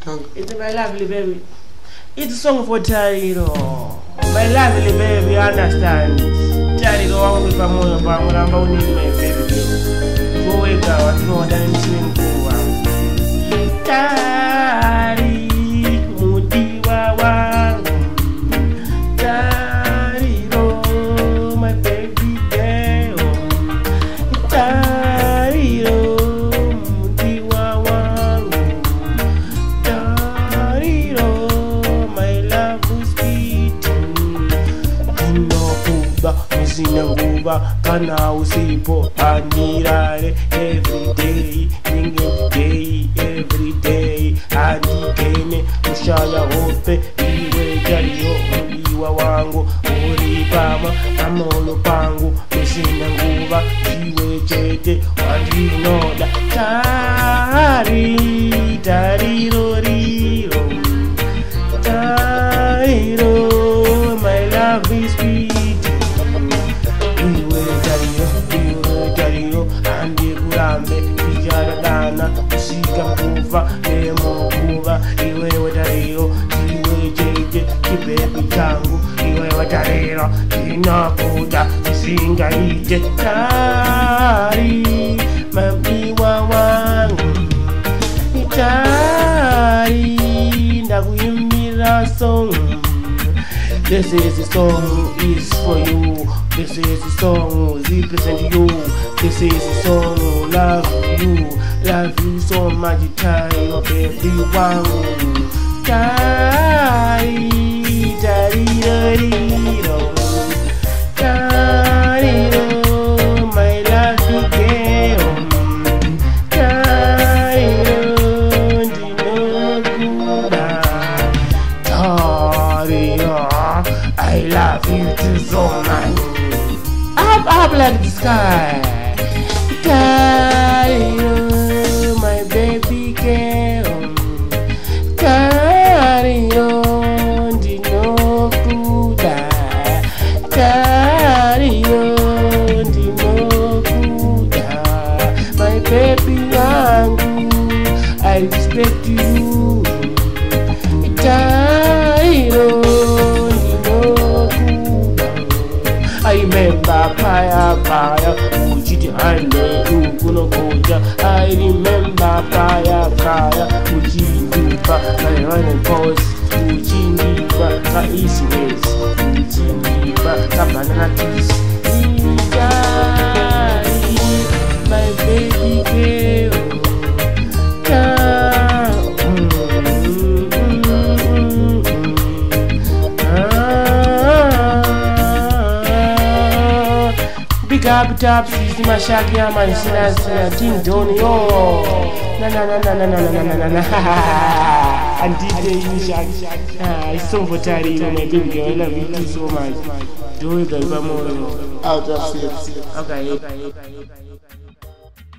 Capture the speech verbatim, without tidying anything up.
It's my lovely baby. It's a song for Tariro. My lovely baby, understand. Tariro, I want to come on about what I'm about to make baby. Go away, girl. I know that I'm swimming pool. Tari, Mudiwa, Tariro, my baby girl. Tariro, Mudiwa, Tariro, my love is beating. Unokuba, missing a nguba, kana usipo, anirare every day, singing day. Every day, andikene ushaya hope iwe jaliyo uliwa wangu ulipama amolo pangu mesina nguva iwe chete wandinoda tari tariro riro tariro my love is sweet iwe jaliyo iwe jaliyo andikurambe ijaradana Kuva, emo kuva, iwe watariro, iwe jeje, kibebi changu, iwe watariro, inakuda, singa ije, tari, mamiwa wangu, tari, ndakuimbira song. This is the song is for you. This is the song represent you. This is the song love you. Love you so much, Tariro, baby, wow. Tari, Tariro, Tariro, my love girl. Tariro, Dinokuda. Tariro, I love you too so much. Up, up like the sky. Tariro, my baby girl. Tariro, Dinokuda. Tariro, Dinokuda. My baby wangu, I respect you. Tariro, I remember Paya Paya, Ujiti Hande, Ukuno Koja. I remember Paya Paya, Ujindipa, my running post, Ujindipa, my east ways, Ujindipa, my banana trees. My baby girl. Big up top, see my shaggy man, sina sina, Team Donny, oh, na na na na na na na na na na, and D J Shaggy, ah, it's so for Tariro, my baby girl, I love you too so much. Do it, baby, more. I'll just see it. Okay, okay, okay, okay, okay.